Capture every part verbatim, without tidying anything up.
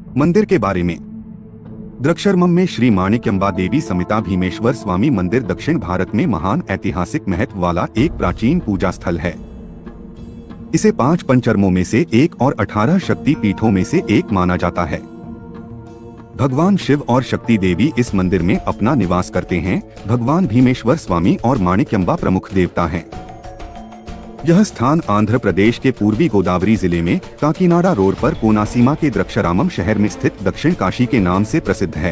मंदिर के बारे में। द्रक्षरमम में श्री माणिक्यंबा देवी समिता भीमेश्वर स्वामी मंदिर दक्षिण भारत में महान ऐतिहासिक महत्व वाला एक प्राचीन पूजा स्थल है। इसे पांच पंचरमों में से एक और अठारह शक्ति पीठों में से एक माना जाता है। भगवान शिव और शक्ति देवी इस मंदिर में अपना निवास करते हैं। भगवान भीमेश्वर स्वामी और माणिक्यंबा प्रमुख देवता हैं। यह स्थान आंध्र प्रदेश के पूर्वी गोदावरी जिले में काकीनाडा रोड पर कोनासीमा के द्रक्षरामम शहर में स्थित दक्षिण काशी के नाम से प्रसिद्ध है।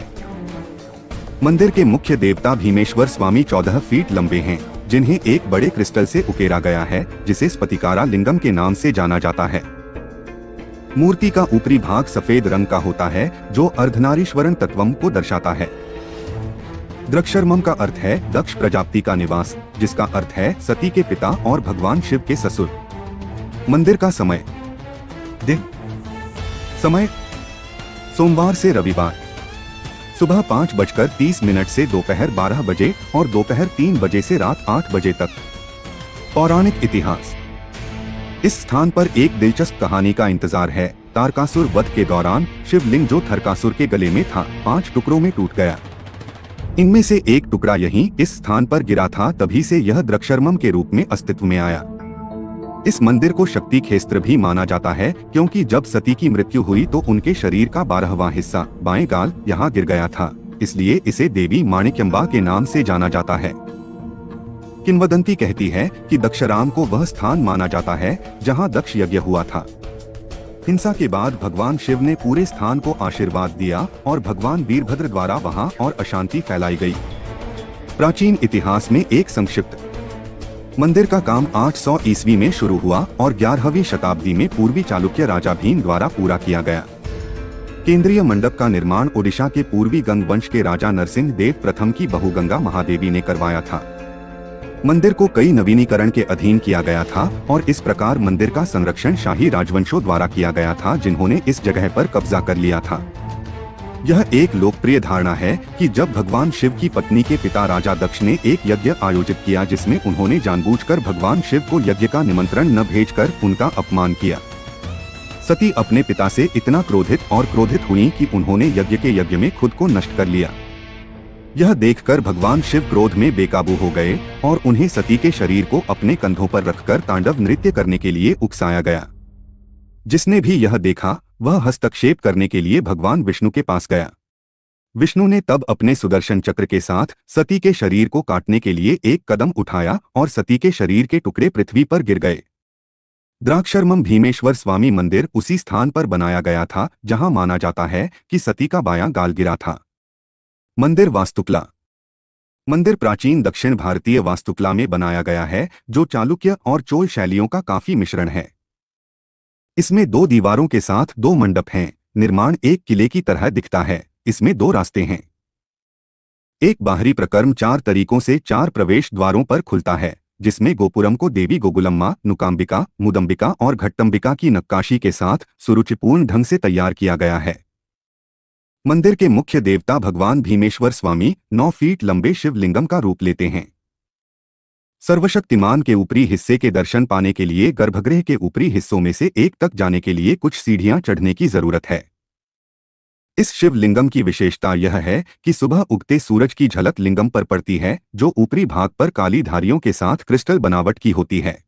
मंदिर के मुख्य देवता भीमेश्वर स्वामी चौदह फीट लंबे हैं, जिन्हें एक बड़े क्रिस्टल से उकेरा गया है, जिसे स्फटिकारा लिंगम के नाम से जाना जाता है। मूर्ति का ऊपरी भाग सफेद रंग का होता है, जो अर्धनारीश्वरन तत्वम को दर्शाता है। द्रक्षरमम का अर्थ है दक्ष प्रजापति का निवास, जिसका अर्थ है सती के पिता और भगवान शिव के ससुर। मंदिर का समय। दिन समय सोमवार से रविवार सुबह पाँच बजकर तीस मिनट से दोपहर बारह बजे और दोपहर तीन बजे से रात आठ बजे तक। पौराणिक इतिहास। इस स्थान पर एक दिलचस्प कहानी का इंतजार है। तारकासुर वध के दौरान शिवलिंग जो थरकासुर के गले में था, पांच टुकड़ों में टूट गया। इनमें से एक टुकड़ा यहीं इस स्थान पर गिरा था, तभी से यह द्रक्षरमम के रूप में अस्तित्व में आया। इस मंदिर को शक्ति क्षेत्र भी माना जाता है, क्योंकि जब सती की मृत्यु हुई तो उनके शरीर का बारहवां हिस्सा बाएं गाल यहाँ गिर गया था, इसलिए इसे देवी माणिक्यंबा के नाम से जाना जाता है। किंवदंती कहती है कि दक्षराम को वह स्थान माना जाता है जहाँ दक्ष यज्ञ हुआ था। हिंसा के बाद भगवान शिव ने पूरे स्थान को आशीर्वाद दिया और भगवान वीरभद्र द्वारा वहां और अशांति फैलाई गई। प्राचीन इतिहास में एक संक्षिप्त। मंदिर का काम आठ सौ ईस्वी में शुरू हुआ और ग्यारहवीं शताब्दी में पूर्वी चालुक्य राजा भीम द्वारा पूरा किया गया। केंद्रीय मंडप का निर्माण ओडिशा के पूर्वी गंग वंश के राजा नरसिंह देव प्रथम की बहू गंगा महादेवी ने करवाया था। मंदिर को कई नवीनीकरण के अधीन किया गया था और इस प्रकार मंदिर का संरक्षण शाही राजवंशों द्वारा किया गया था, जिन्होंने इस जगह पर कब्जा कर लिया था। यह एक लोकप्रिय धारणा है कि जब भगवान शिव की पत्नी के पिता राजा दक्ष ने एक यज्ञ आयोजित किया, जिसमें उन्होंने जानबूझकर भगवान शिव को यज्ञ का निमंत्रण न भेजकर उनका अपमान किया। सती अपने पिता से इतना क्रोधित और क्रोधित हुई कि उन्होंने यज्ञ के यज्ञ में खुद को नष्ट कर लिया। यह देखकर भगवान शिव क्रोध में बेकाबू हो गए और उन्हें सती के शरीर को अपने कंधों पर रखकर तांडव नृत्य करने के लिए उकसाया गया। जिसने भी यह देखा वह हस्तक्षेप करने के लिए भगवान विष्णु के पास गया। विष्णु ने तब अपने सुदर्शन चक्र के साथ सती के शरीर को काटने के लिए एक कदम उठाया और सती के शरीर के टुकड़े पृथ्वी पर गिर गए। द्राक्षरमम भीमेश्वर स्वामी मंदिर उसी स्थान पर बनाया गया था जहां माना जाता है कि सती का बायां गाल गिरा था। मंदिर वास्तुकला। मंदिर प्राचीन दक्षिण भारतीय वास्तुकला में बनाया गया है, जो चालुक्य और चोल शैलियों का काफी मिश्रण है। इसमें दो दीवारों के साथ दो मंडप हैं। निर्माण एक किले की तरह दिखता है। इसमें दो रास्ते हैं। एक बाहरी प्रकर्म चार तरीकों से चार प्रवेश द्वारों पर खुलता है, जिसमें गोपुरम को देवी गोकुलम्मा, नुकांबिका, मुदंबिका और घट्टम्बिका की नक्काशी के साथ सुरुचिपूर्ण ढंग से तैयार किया गया है। मंदिर के मुख्य देवता भगवान भीमेश्वर स्वामी नौ फीट लंबे शिवलिंगम का रूप लेते हैं। सर्वशक्तिमान के ऊपरी हिस्से के दर्शन पाने के लिए गर्भगृह के ऊपरी हिस्सों में से एक तक जाने के लिए कुछ सीढ़ियां चढ़ने की जरूरत है। इस शिवलिंगम की विशेषता यह है कि सुबह उगते सूरज की झलक लिंगम पर पड़ती है, जो ऊपरी भाग पर काली धारियों के साथ क्रिस्टल बनावट की होती है।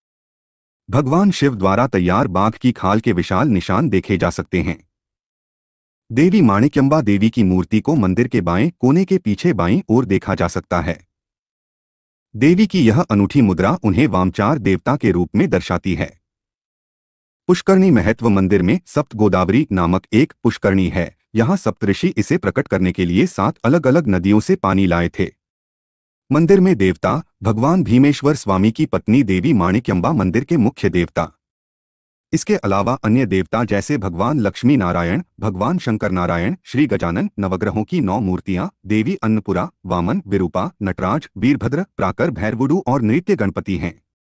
भगवान शिव द्वारा तैयार बाघ की खाल के विशाल निशान देखे जा सकते हैं। देवी माणिक्यंबा देवी की मूर्ति को मंदिर के बाएं कोने के पीछे बाईं ओर देखा जा सकता है। देवी की यह अनूठी मुद्रा उन्हें वामचार देवता के रूप में दर्शाती है। पुष्करणी महत्व। मंदिर में सप्त गोदावरी नामक एक पुष्करणी है। यहाँ सप्तऋषि इसे प्रकट करने के लिए सात अलग अलग नदियों से पानी लाए थे। मंदिर में देवता भगवान भीमेश्वर स्वामी की पत्नी देवी माणिक्यंबा मंदिर के मुख्य देवता। इसके अलावा अन्य देवता जैसे भगवान लक्ष्मी नारायण, भगवान शंकर नारायण, श्री गजानन, नवग्रहों की नौ मूर्तियां, देवी अन्नपूरा, वामन, विरूपा, नटराज, वीरभद्र, प्राकर, भैरवुडु और नृत्य गणपति हैं।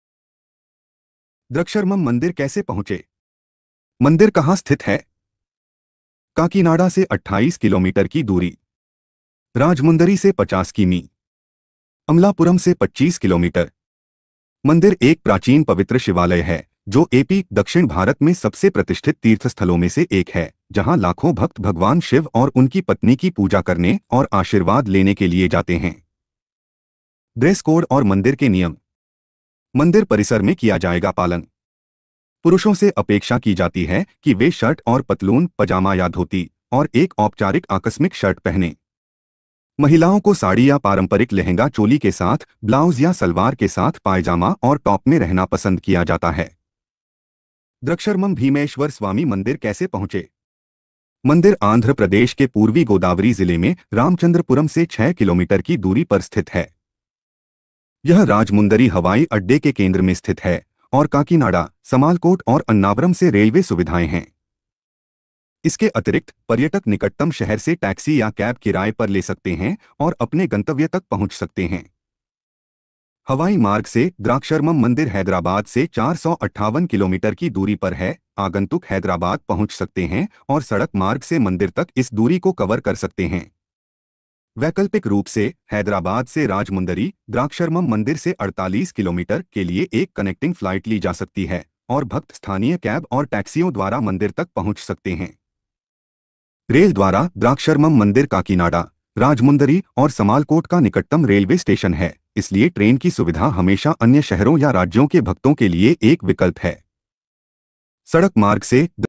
द्रक्षरमम मंदिर कैसे पहुंचे? मंदिर कहां स्थित है? काकीनाडा से अट्ठाईस किलोमीटर की दूरी, राजमुंदरी से पचास किमी, अमलापुरम से पच्चीस किलोमीटर। मंदिर एक प्राचीन पवित्र शिवालय है जो एपी दक्षिण भारत में सबसे प्रतिष्ठित तीर्थस्थलों में से एक है, जहां लाखों भक्त भगवान शिव और उनकी पत्नी की पूजा करने और आशीर्वाद लेने के लिए जाते हैं। ड्रेस कोड और मंदिर के नियम। मंदिर परिसर में किया जाएगा पालन। पुरुषों से अपेक्षा की जाती है कि वे शर्ट और पतलून, पजामा या धोती और एक औपचारिक आकस्मिक शर्ट पहने। महिलाओं को साड़ी या पारंपरिक लहंगा चोली के साथ ब्लाउज या सलवार के साथ पायजामा और टॉप में रहना पसंद किया जाता है। द्रक्षरमम भीमेश्वर स्वामी मंदिर कैसे पहुंचे? मंदिर आंध्र प्रदेश के पूर्वी गोदावरी जिले में रामचंद्रपुरम से छह किलोमीटर की दूरी पर स्थित है। यह राजमुंदरी हवाई अड्डे के केंद्र में स्थित है और काकीनाडा, समालकोट और अन्नावरम से रेलवे सुविधाएं हैं। इसके अतिरिक्त पर्यटक निकटतम शहर से टैक्सी या कैब किराए पर ले सकते हैं और अपने गंतव्य तक पहुंच सकते हैं। हवाई मार्ग से द्राक्षरमम मंदिर हैदराबाद से चार सौ अट्ठावन किलोमीटर की दूरी पर है। आगंतुक हैदराबाद पहुंच सकते हैं और सड़क मार्ग से मंदिर तक इस दूरी को कवर कर सकते हैं। वैकल्पिक रूप से हैदराबाद से राजमुंदरी द्राक्षरमम मंदिर से अड़तालीस किलोमीटर के लिए एक कनेक्टिंग फ्लाइट ली जा सकती है और भक्त स्थानीय कैब और टैक्सियों द्वारा मंदिर तक पहुंच सकते हैं। रेल द्वारा द्राक्षरमम मंदिर काकीनाडा, राजमुंदरी और समालकोट का निकटतम रेलवे स्टेशन है, इसलिए ट्रेन की सुविधा हमेशा अन्य शहरों या राज्यों के भक्तों के लिए एक विकल्प है। सड़क मार्ग से